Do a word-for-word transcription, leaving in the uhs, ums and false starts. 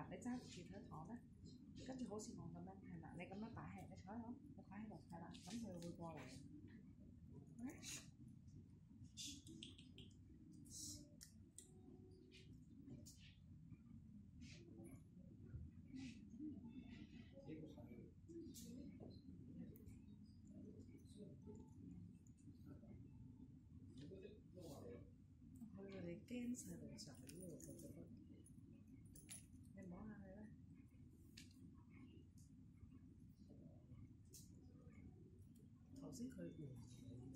啦，你揸住佢坐咧，跟住好似我咁樣係啦，你咁樣擺喺你坐喺度，你擺喺度係啦，咁佢會過嚟。佢哋驚細路仔喎，我覺得。你摸下佢咧。頭先佢唔